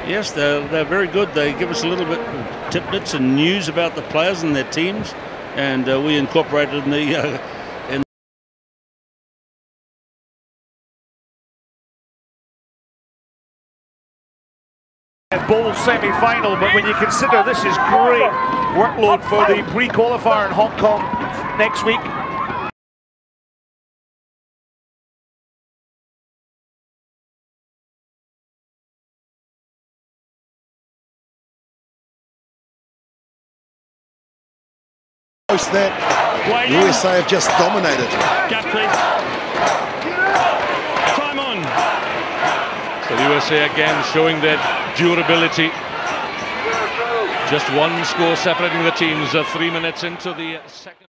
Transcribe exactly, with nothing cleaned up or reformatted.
Yes, they're, they're very good. They give us a little bit of tidbits and news about the players and their teams, and uh, we incorporated in the uh, in bowl semi-final, but when you consider this is great workload for the pre-qualifier in Hong Kong next week. That the U S A have just dominated. Gap, please. Time on. So the U S A again showing their durability. Just one score separating the teams, uh, three minutes into the second.